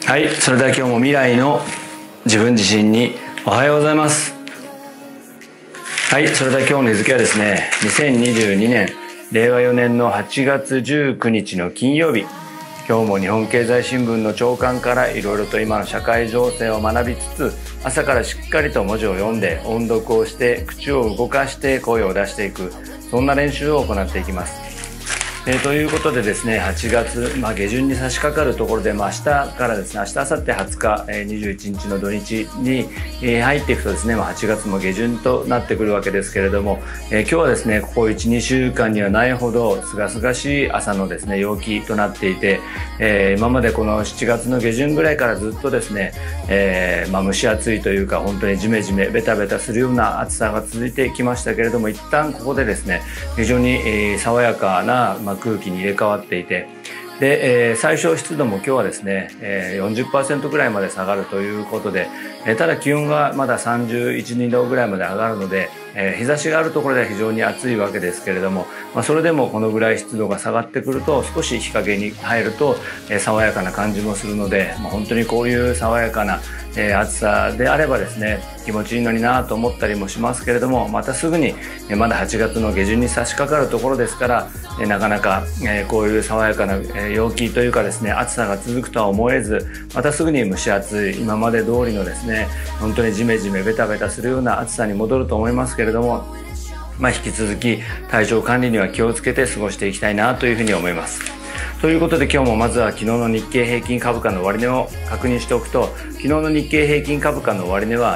はい、それでは今日も未来の自分自身におはようございます。はい、それでは今日の日付はですね、2022年令和4年の8月19日の金曜日。今日も日本経済新聞の朝刊からいろいろと今の社会情勢を学びつつ、朝からしっかりと文字を読んで音読をして口を動かして声を出していく、そんな練習を行っていきます。ということでですね、8月、下旬に差し掛かるところで、明日からですね、明日、明後日20日、21日の土日に入っていくとですね、8月も下旬となってくるわけですけれども、今日はですね、ここ1、2週間にはないほど清々しい朝のですね、陽気となっていて、今までこの7月の下旬ぐらいからずっとですね、蒸し暑いというか、本当にジメジメベタベタするような暑さが続いてきましたけれども、一旦ここでですね、非常に爽やかな空気に入れ替わっていて、で、最小湿度も今日はですね、40% ぐらいまで下がるということで、ただ気温がまだ31、2度ぐらいまで上がるので、日差しがあるところでは非常に暑いわけですけれども、それでもこのぐらい湿度が下がってくると、少し日陰に入ると爽やかな感じもするので、本当にこういう爽やかな暑さであればですね、気持ちいいのになと思ったりもしますけれども、またすぐにまだ8月の下旬に差し掛かるところですから、なかなかこういう爽やかな陽気というかですね、暑さが続くとは思えず、またすぐに蒸し暑い今まで通りのですね、本当にジメジメベタベタするような暑さに戻ると思いますけれども、引き続き体調管理には気をつけて過ごしていきたいなというふうに思います。ということで今日もまずは昨日の日経平均株価の終値を確認しておくと、昨日の日経平均株価の終値は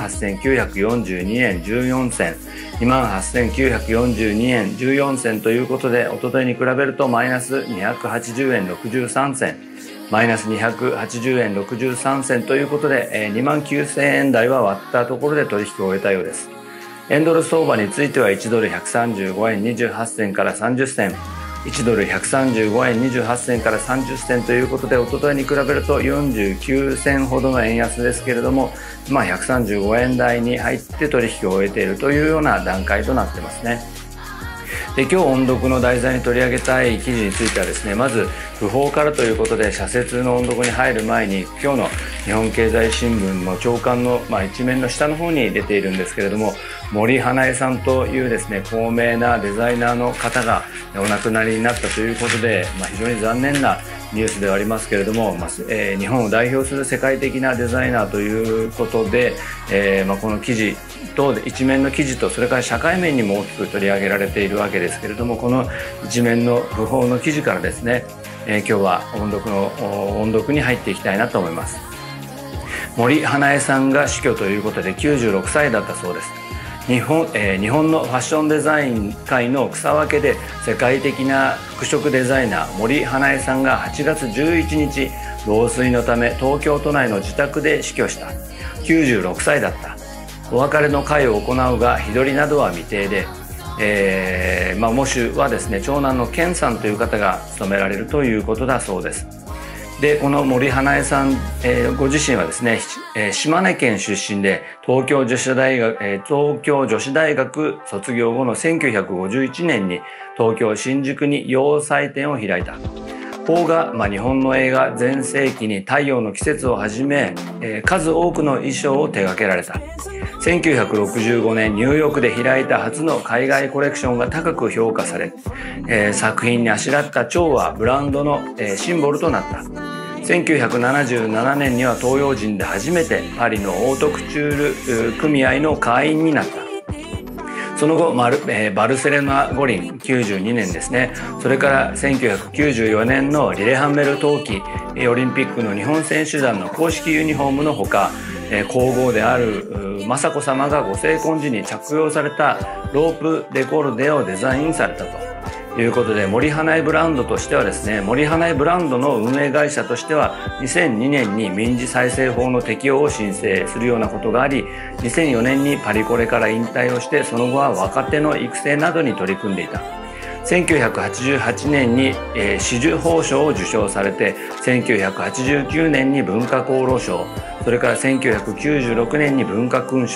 28,942 円14銭、28,942 円14銭ということで、一昨日に比べるとマイナス280円63銭、マイナス280円63銭ということで、29,000円台は割ったところで取引を終えたようです。円ドル相場については1ドル135円28銭から30銭、1ドル135円28銭から30銭ということで、一昨日に比べると49銭ほどの円安ですけれども、135円台に入って取引を終えているというような段階となってますね。で、今日音読の題材に取り上げたい記事についてはですね、まず訃報からということで、社説の音読に入る前に今日の日本経済新聞の朝刊の一面の下の方に出ているんですけれども、森英恵さんというですね、高名なデザイナーの方がお亡くなりになったということで、非常に残念なニュースではありますけれども、日本を代表する世界的なデザイナーということで、この記事と一面の記事と、それから社会面にも大きく取り上げられているわけですけれども、この一面の訃報の記事からですね、今日は音読に入っていきたいなと思います。森英恵さんが死去ということで96歳だったそうです。日本のファッションデザイン界の草分けで世界的な服飾デザイナー森英恵さんが8月11日老衰のため東京都内の自宅で死去した。96歳だった。お別れの会を行うが日取りなどは未定で、喪主はですね、長男の健さんという方が務められるということだそうです。で、この森英恵さん、ご自身はですね、島根県出身で東京女子大学卒業後の1951年に東京新宿に洋裁店を開いた。邦画、日本の映画全盛期に太陽の季節をはじめ、数多くの衣装を手掛けられた。1965年ニューヨークで開いた初の海外コレクションが高く評価され、作品にあしらった蝶はブランドの、シンボルとなった。1977年には東洋人で初めてパリのオートクチュール組合の会員になった。その後バルセロナ五輪92年ですね、それから1994年のリレハンメル冬季オリンピックの日本選手団の公式ユニフォームのほか、皇后である雅子さまがご成婚時に着用されたロープデコルデをデザインされたということで、森英恵ブランドとしてはですね、森英恵ブランドの運営会社としては2002年に民事再生法の適用を申請するようなことがあり、2004年にパリコレから引退をして、その後は若手の育成などに取り組んでいた。1988年に紫綬褒章を受章されて、1989年に文化功労賞、それから1996年に文化勲章、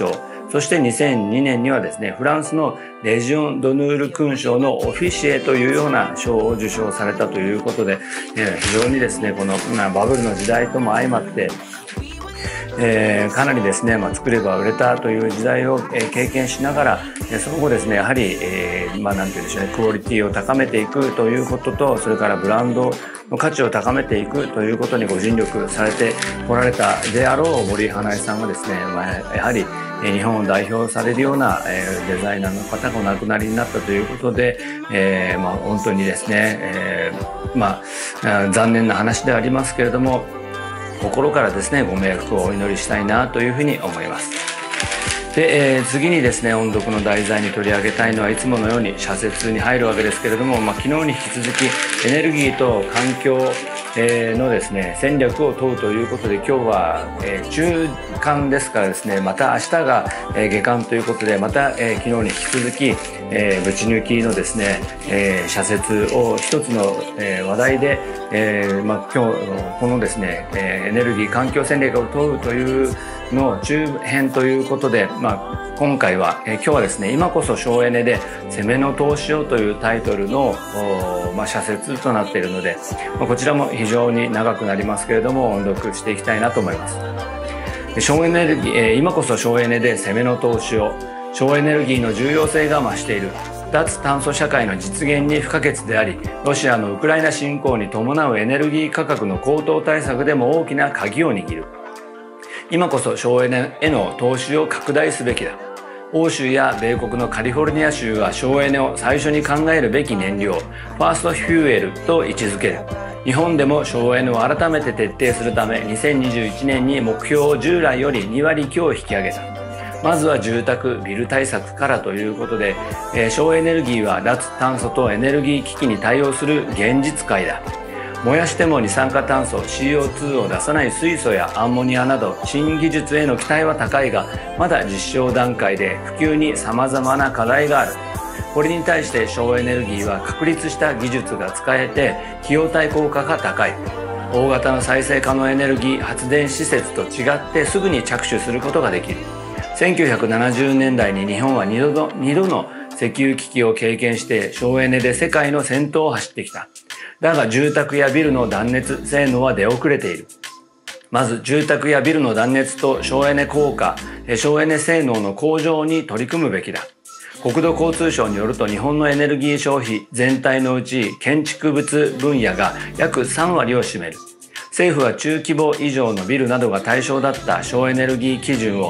そして2002年にはですね、フランスのレジオン・ドヌール勲章のオフィシエというような賞を受賞されたということで、非常にですね、このバブルの時代とも相まって、かなりですね、作れば売れたという時代を、経験しながら、その後ですね、やはり、なんて言うんでしょうね、クオリティを高めていくということと、それからブランドの価値を高めていくということにご尽力されてこられたであろう森井花江さんはですね、やはり日本を代表されるようなデザイナーの方がお亡くなりになったということで、本当にですね、残念な話ではありますけれども、心からですね、ご冥福をお祈りしたいなというふうに思います。で、次にですね、音読の題材に取り上げたいのはいつものように社説に入るわけですけれども、昨日に引き続きエネルギーと環境のですね、戦略を問うということで、今日は中間ですからですね、また明日が下間ということで、また昨日に引き続きぶち抜きのですね、社説を一つの話題で、今日このですね、エネルギー環境戦略を問うというの中編ということで、今回は今日はですね、今こそ省エネで攻めの投資をというタイトルの社説となっているので、こちらも非常に長くなりますけれども、音読していきたいなと思います。省エネルギー、今こそ省エネで攻めの投資を、省エネルギーの重要性が増している。脱炭素社会の実現に不可欠であり、ロシアのウクライナ侵攻に伴うエネルギー価格の高騰対策でも大きな鍵を握る。今こそ省エネへの投資を拡大すべきだ。欧州や米国のカリフォルニア州は省エネを最初に考えるべき燃料、ファーストフューエルと位置づける。日本でも省エネを改めて徹底するため、2021年に目標を従来より2割強引き上げた。まずは住宅・ビル対策からということで、省エネルギーは脱炭素とエネルギー危機に対応する現実界だ。燃やしても二酸化炭素 CO2 を出さない水素やアンモニアなど新技術への期待は高いが、まだ実証段階で普及に様々な課題がある。これに対して省エネルギーは確立した技術が使えて費用対効果が高い。大型の再生可能エネルギー発電施設と違ってすぐに着手することができる。1970年代に日本は2度の石油危機を経験して省エネで世界の先頭を走ってきた。だが住宅やビルの断熱性能は出遅れている。まず住宅やビルの断熱と省エネ効果、省エネ性能の向上に取り組むべきだ。国土交通省によると、日本のエネルギー消費全体のうち建築物分野が約3割を占める。政府は中規模以上のビルなどが対象だった省エネルギー基準を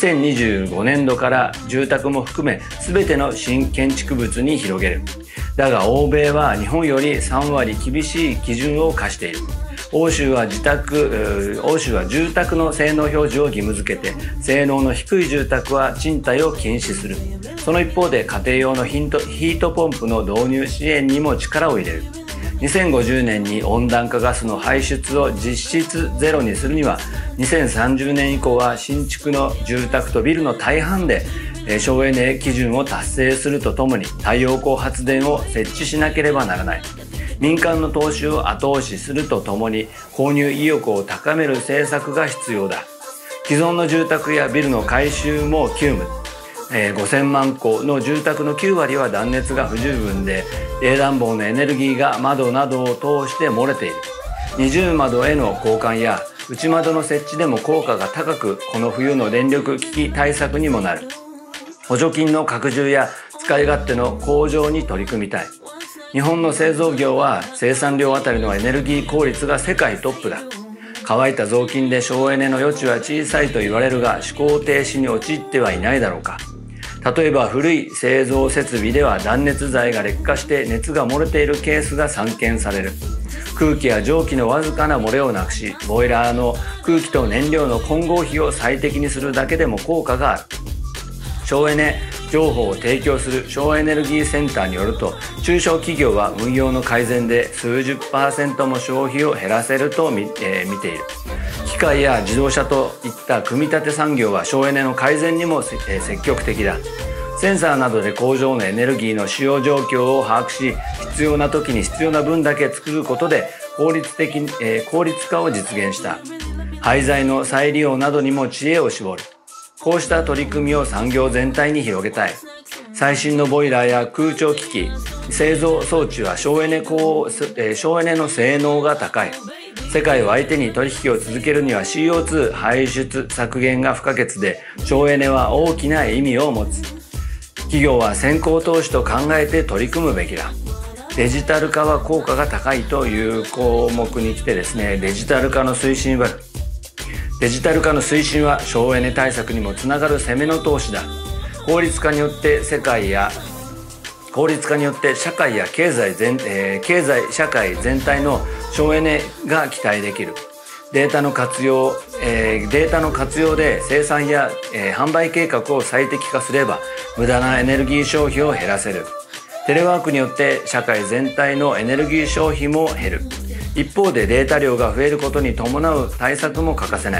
2025年度から住宅も含め全ての新建築物に広げる。だが欧米は日本より3割厳しい基準を課している。欧州は住宅の性能表示を義務付けて、性能の低い住宅は賃貸を禁止する。その一方で家庭用のヒートポンプの導入支援にも力を入れる。2050年に温暖化ガスの排出を実質ゼロにするには、2030年以降は新築の住宅とビルの大半で省エネ基準を達成するとともに、太陽光発電を設置しなければならない。民間の投資を後押しするとともに、購入意欲を高める政策が必要だ。既存の住宅やビルの改修も急務。5000万戸の住宅の9割は断熱が不十分で、冷暖房のエネルギーが窓などを通して漏れている。二重窓への交換や内窓の設置でも効果が高く、この冬の電力危機対策にもなる。補助金の拡充や使い勝手の向上に取り組みたい。日本の製造業は生産量あたりのエネルギー効率が世界トップだ。乾いた雑巾で省エネの余地は小さいと言われるが、思考停止に陥ってはいないだろうか。例えば古い製造設備では断熱材が劣化して熱が漏れているケースが散見される。空気や蒸気のわずかな漏れをなくし、ボイラーの空気と燃料の混合比を最適にするだけでも効果がある。省エネ情報を提供する省エネルギーセンターによると、中小企業は運用の改善で数十%も消費を減らせると見ている。機械や自動車といった組み立て産業は省エネの改善にも積極的だ。センサーなどで工場のエネルギーの使用状況を把握し、必要な時に必要な分だけ作ることで効率化を実現した。廃材の再利用などにも知恵を絞る。 こうした取り組みを産業全体に広げたい。最新のボイラーや空調機器、製造装置は省エネの性能が高い。世界を相手に取引を続けるには CO2 排出削減が不可欠で、省エネは大きな意味を持つ。企業は先行投資と考えて取り組むべきだ。デジタル化は効果が高いという項目に来てですね、デジタル化の推進は省エネ対策にもつながる攻めの投資だ。効率化によって社会や社会全体の省エネが期待できる。データの活用で生産や、販売計画を最適化すれば無駄なエネルギー消費を減らせる。テレワークによって社会全体のエネルギー消費も減る。一方でデータ量が増えることに伴う対策も欠かせない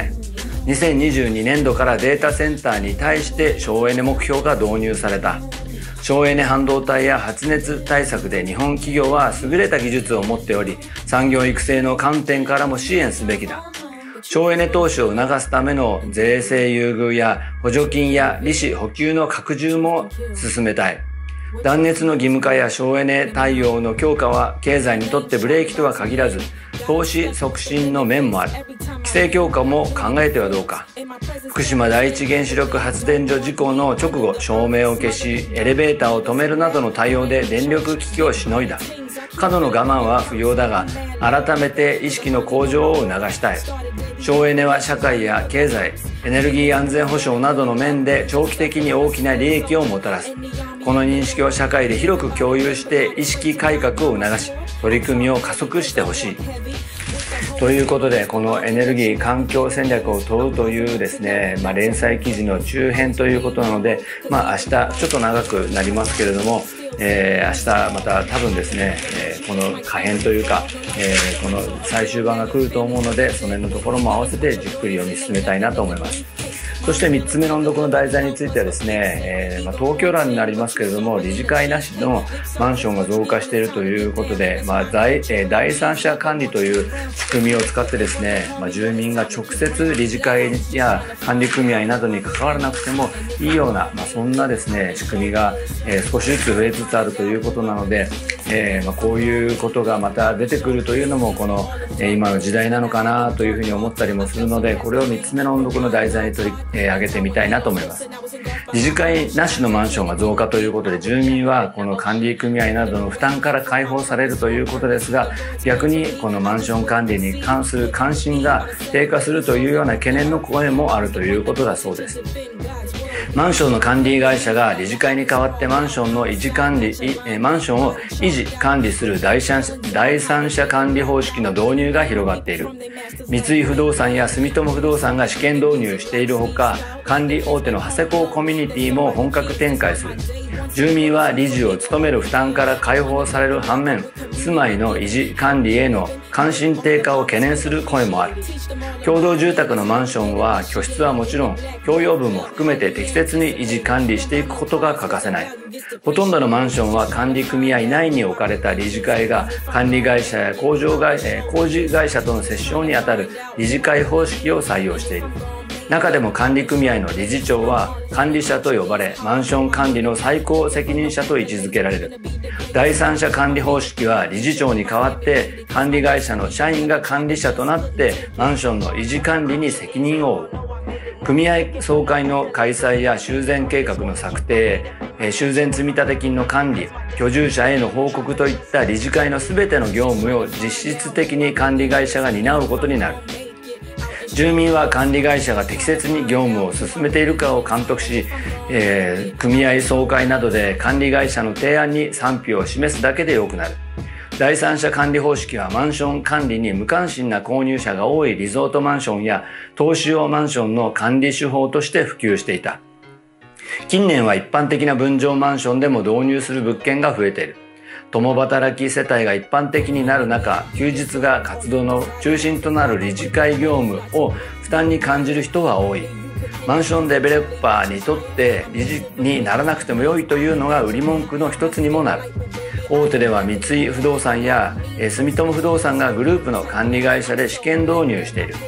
。2022年度からデータセンターに対して省エネ目標が導入された。省エネ半導体や発熱対策で日本企業は優れた技術を持っており、産業育成の観点からも支援すべきだ。省エネ投資を促すための税制優遇や補助金や利子補給の拡充も進めたい。断熱の義務化や省エネ対応の強化は経済にとってブレーキとは限らず、投資促進の面もある。規制強化も考えてはどうか。福島第一原子力発電所事故の直後、照明を消し、エレベーターを止めるなどの対応で電力危機をしのいだ。過度の我慢は不要だが、改めて意識の向上を促したい。省エネは社会や経済、エネルギー安全保障などの面で長期的に大きな利益をもたらす。この認識を社会で広く共有して意識改革を促し、取り組みを加速してほしい。ということで、このエネルギー環境戦略を問うというですね、連載記事の中編ということなので、明日ちょっと長くなりますけれども、明日また多分ですね、この下編というか、この最終版が来ると思うので、その辺のところも合わせてじっくり読み進めたいなと思います。そして3つ目の音読の題材についてはですね、東京欄になりますけれども、理事会なしのマンションが増加しているということで、第三者管理という仕組みを使ってですね、住民が直接理事会や管理組合などに関わらなくてもいいような、そんなですね、仕組みが、少しずつ増えつつあるということなので、こういうことがまた出てくるというのもこの、今の時代なのかなというふうに思ったりもするので、これを3つ目の音読の題材に挙げてみたいなと思います。理事会なしのマンションが増加ということで、住民はこの管理組合などの負担から解放されるということですが、逆にこのマンション管理に関する関心が低下するというような懸念の声もあるということだそうです。マンションの管理会社が理事会に代わってマンションを維持管理する第三者管理方式の導入が広がっている。三井不動産や住友不動産が試験導入しているほか、管理大手の長谷工コミュニティも本格展開する。住民は理事を務める負担から解放される反面、住まいの維持管理への関心低下を懸念する声もある。共同住宅のマンションは居室はもちろん共用分も含めて適切に維持管理していくことが欠かせない。ほとんどのマンションは管理組合内に置かれた理事会が管理会社や工事会社との折衝にあたる理事会方式を採用している。中でも管理組合の理事長は管理者と呼ばれ、マンション管理の最高責任者と位置づけられる。第三者管理方式は理事長に代わって管理会社の社員が管理者となってマンションの維持管理に責任を負う。組合総会の開催や修繕計画の策定、修繕積立金の管理、居住者への報告といった理事会のすべての業務を実質的に管理会社が担うことになる。住民は管理会社が適切に業務を進めているかを監督し、組合総会などで管理会社の提案に賛否を示すだけでよくなる。第三者管理方式はマンション管理に無関心な購入者が多いリゾートマンションや投資用マンションの管理手法として普及していた。近年は一般的な分譲マンションでも導入する物件が増えている。共働き世帯が一般的になる中、休日が活動の中心となる理事会業務を負担に感じる人は多い。マンションデベロッパーにとって理事にならなくても良いというのが売り文句の一つにもなる。大手では三井不動産や住友不動産がグループの管理会社で試験導入している。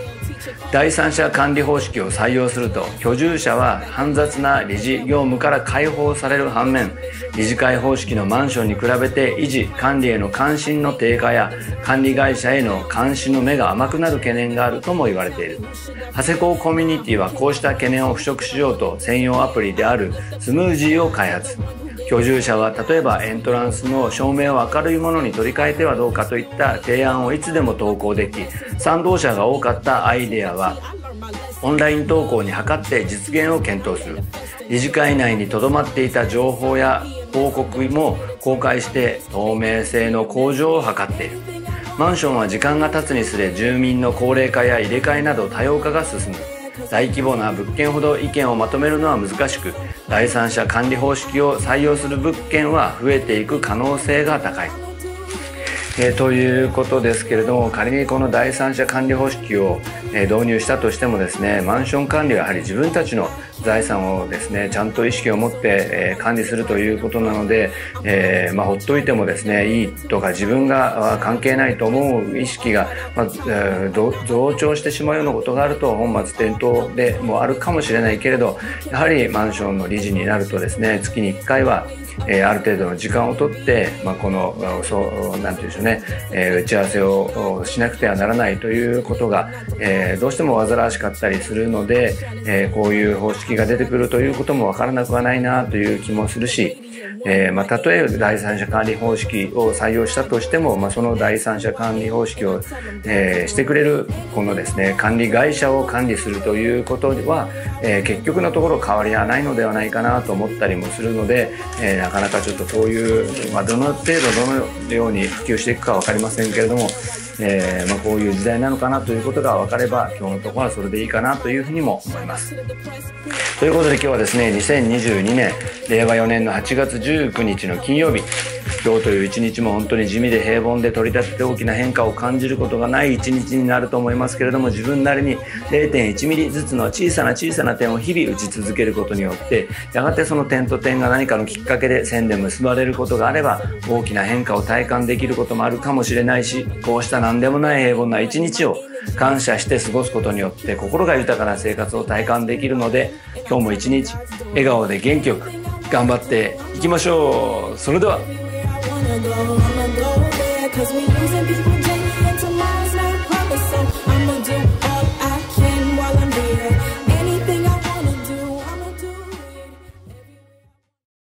第三者管理方式を採用すると、居住者は煩雑な理事業務から解放される反面、理事会方式のマンションに比べて維持管理への関心の低下や管理会社への監視の目が甘くなる懸念があるとも言われている。長谷工コミュニティはこうした懸念を払拭しようと専用アプリであるスムージーを開発。居住者は例えばエントランスの照明を明るいものに取り替えてはどうかといった提案をいつでも投稿でき、賛同者が多かったアイデアはオンライン投稿に諮って実現を検討する。理事会内に留まっていた情報や報告も公開して透明性の向上を図っている。マンションは時間が経つにつれ住民の高齢化や入れ替えなど多様化が進む。大規模な物件ほど意見をまとめるのは難しく、第三者管理方式を採用する物件は増えていく可能性が高い。ということですけれども、仮にこの第三者管理方式を導入したとしてもですね、マンション管理はやはり自分たちの財産をですねちゃんと意識を持って管理するということなので、ほっといてもですねいいとか自分が関係ないと思う意識が、増長してしまうようなことがあると本末転倒でもあるかもしれないけれど、やはりマンションの理事になるとですね月に1回はある程度の時間をとって、このなんていうんでしょうね、打ち合わせをしなくてはならないということが、どうしても煩わしかったりするので、こういう方式が出てくるということもわからなくはないなという気もするし、たとえ第三者管理方式を採用したとしても、その第三者管理方式を、してくれるこのですね管理会社を管理するということは、結局のところ変わりはないのではないかなと思ったりもするので、なかなかちょっとこういう、どの程度どのように普及していくかは分かりませんけれども、こういう時代なのかなということが分かれば今日のところはそれでいいかなというふうにも思います。ということで今日はですね2022年令和4年の8月19日の金曜日、今日という一日も本当に地味で平凡で取り立てて大きな変化を感じることがない一日になると思いますけれども、自分なりに 0.1 ミリずつの小さな点を日々打ち続けることによってやがてその点と点が何かのきっかけで線で結ばれることがあれば大きな変化を体感できることもあるかもしれないし、こうした何でもない平凡な一日を感謝して過ごすことによって心が豊かな生活を体感できるので、今日も一日笑顔で元気よく頑張っていきましょう。それでは。